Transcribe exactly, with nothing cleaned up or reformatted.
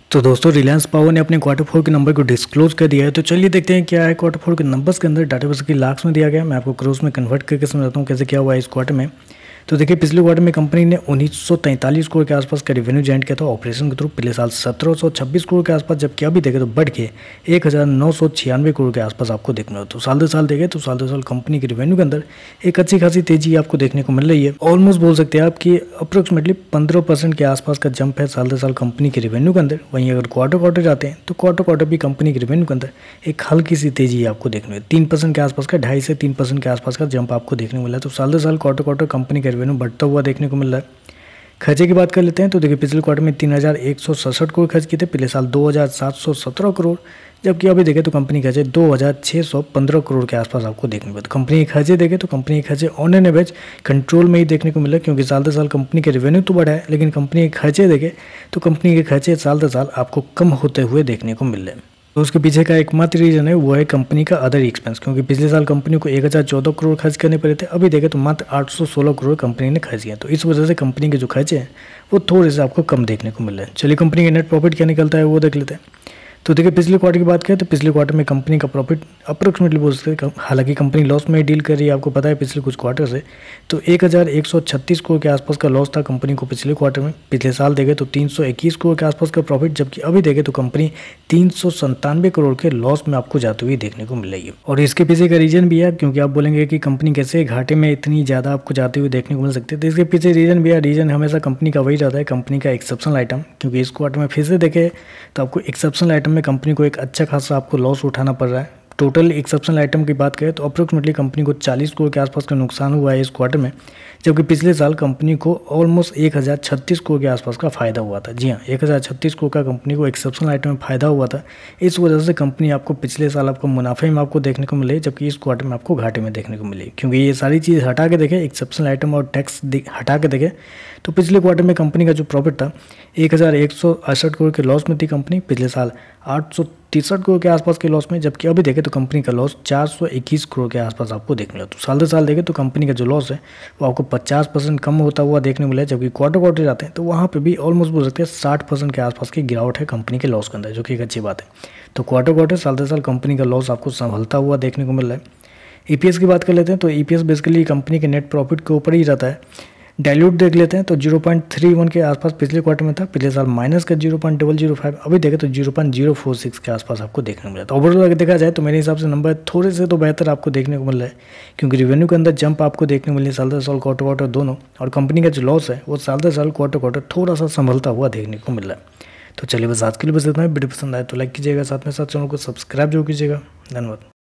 तो दोस्तों रिलायंस पावर ने अपने क्वार्टर फोर के नंबर को डिस्क्लोज कर दिया है। तो चलिए देखते हैं क्या है क्वार्टर फोर के नंबर्स के अंदर। डाटा बेस की लाख्स में दिया गया, मैं आपको क्रोस में कन्वर्ट करके समझाता हूँ कैसे क्या हुआ है इस क्वार्टर में। तो देखिए पिछले क्वार्टर में कंपनी ने उन्नीस सौ तैंतालीस करोड़ के आसपास का रेवेन्यू जनरेट किया था ऑपरेशन के थ्रू पिछले साल सत्रह सौ छब्बीस करोड़ के आसपास, जबकि अभी देखें तो बढ़ के एक हज़ार नौ सौ छियानवे करोड़ के आसपास आपको देखने को। तो साल दो साल देखें तो साल दो साल कंपनी के रेवेन्यू के अंदर एक अच्छी खासी तेजी आपको देखने को मिल रही है। ऑलमोस्ट बोल सकते हैं आप कि अप्रोक्सीमेटली पंद्रह परसेंट के आसपास का जंप है साल दो साल कंपनी के रेवेन्यू के अंदर। वहीं अगर क्वार्टर क्वार्टर जाते हैं तो क्वार्टर क्वार्टर भी कंपनी के रेवेन्यू के अंदर एक हल्की सी तेजी आपको देखने को, तीन परसेंट के आसपास का, ढाई से तीन परसेंट के आसपास का जंप आपको देखने को मिला है। तो साल दो साल क्वार्टर क्वार्टर कंपनी का रेवेन्यू बढ़ता हुआ देखने को मिल रहा है। खर्चे की बात कर लेते हैं तो देखिए पिछले क्वार्टर में तीन हज़ार एक सौ सड़सठ करोड़ खर्च किए थे, पिछले साल दो हज़ार सात सौ सत्रह करोड़, जबकि अभी देखें तो कंपनी खर्चे दो हज़ार छः सौ पंद्रह करोड़ के आसपास आपको देखने को मिले। तो कंपनी के खर्चे देखें तो कंपनी के खर्चे ऑन एन एवरेज कंट्रोल में ही देखने को मिला, क्योंकि साल दर साल कंपनी के रेवेन्यू तो बढ़ा है लेकिन कंपनी के खर्चे देखें तो कंपनी के खर्चे साल दर साल आपको कम होते हुए देखने को मिल रहे हैं। तो उसके पीछे का एकमात्र रीजन है वो है कंपनी का अदर एक्सपेंस, क्योंकि पिछले साल कंपनी को एक हज़ार चौदह करोड़ खर्च करने पड़े थे, अभी देखें तो मात्र आठ सौ सोलह करोड़ कंपनी ने खर्च किया। तो इस वजह से कंपनी के जो खर्चे हैं वो थोड़े से आपको कम देखने को मिल रहे हैं। चलिए कंपनी का नेट प्रॉफिट क्या निकलता है वो देख लेते हैं। तो देखिए पिछले क्वार्टर की बात करें तो पिछले क्वार्टर में कंपनी का प्रॉफिट अप्रोक्सीमेटली बोल सकते हैं, हालांकि कंपनी लॉस में डील कर रही है आपको पता है पिछले कुछ क्वार्टर से। तो एक हज़ार एक सौ छत्तीस करोड़ के आसपास का लॉस था कंपनी को पिछले क्वार्टर में। पिछले साल देखें तो तीन सौ इक्कीस करोड़ के आसपास का प्रॉफिट, जबकि अभी देखें तो कंपनी तीन सौ संतानवे करोड़ के लॉस में आपको जाते हुए देखने को मिल रही है। और इसके पीछे का रीजन भी है, क्योंकि आप बोलेंगे कि कंपनी कैसे घाटे में इतनी ज़्यादा आपको जाते हुए देखने को मिल सकते हैं। तो इसके पीछे रीजन भी है, रीजन हमेशा कंपनी का वही रहता है, कंपनी का एक्सेप्शनल आइटम। क्योंकि इस क्वार्टर में फिर से देखें तो आपको एक्सेप्शनल आइटम में कंपनी को एक अच्छा खासा आपको लॉस उठाना पड़ रहा है। टोटल एक्सेप्शनल आइटम की बात करें तो अप्रोक्सीमेटली कंपनी को चालीस करोड़ के आसपास का नुकसान हुआ है इस क्वार्टर में, जबकि पिछले साल कंपनी को ऑलमोस्ट एक हज़ार छत्तीस करोड़ के आसपास का फायदा हुआ था। जी हाँ, एक हज़ार छत्तीस करोड़ का कंपनी को एक्सेप्शनल आइटम में फायदा हुआ था। इस वजह से कंपनी आपको पिछले साल आपको मुनाफे में आपको देखने को मिले, जबकि इस क्वार्टर में आपको घाटे में देखने को मिले। क्योंकि ये सारी चीज़ हटा के देखें, एक्सेप्शनल आइटम और टैक्स हटा के देखें तो पिछले क्वार्टर में कंपनी का जो प्रॉफिट था एक हज़ार एक सौ अड़सठ करोड़ के लॉस में थी कंपनी, पिछले साल आठ सौ तिरसठ करोड़ के आसपास के लॉस में, जबकि अभी देखें तो कंपनी का लॉस चार सौ इक्कीस करोड़ के आसपास आपको देखने मिला। तो साल दर साल देखें तो कंपनी का जो लॉस है वो आपको पचास परसेंट कम होता हुआ देखने मिला है, जबकि क्वार्टर क्वार्टर जाते हैं तो वहाँ पे भी ऑलमोस्ट बोल सकते हैं साठ परसेंट के आसपास की गिरावट है कंपनी के लॉस के अंदर, जो कि एक अच्छी बात है। तो क्वार्टर क्वार्टर साल दर साल कंपनी का लॉस आपको संभलता हुआ देखने को मिल रहा है। ईपीएस की बात कर लेते हैं तो ईपीएस बेसिकली कंपनी के नेट प्रॉफिट के ऊपर ही रहता है। डाइल्यूट देख लेते हैं तो जीरो पॉइंट थ्री वन के आसपास पिछले क्वार्टर में था, पिछले साल माइनस का zero point double zero five, अभी देखें तो zero point zero four six के आसपास आपको देखने को मिला। तो ओवरऑल अगर देखा जाए तो मेरे हिसाब से नंबर थोड़े से तो बेहतर आपको देखने को मिल रहा है, क्योंकि रेवेन्यू के अंदर जंप आपको देखने को मिल रही है साल दर साल क्वार्टर क्वार्टर दोनों, और कंपनी का जो लॉस है वो साल दर साल क्वार्टर क्वार्टर थोड़ा सा संभलता हुआ देखने को मिल रहा है। तो चलिए बस आज के लिए बस इतना है। वीडियो पसंद आए तो लाइक कीजिएगा, साथ में साथ चैनल को सब्सक्राइब जरूर कीजिएगा। धन्यवाद।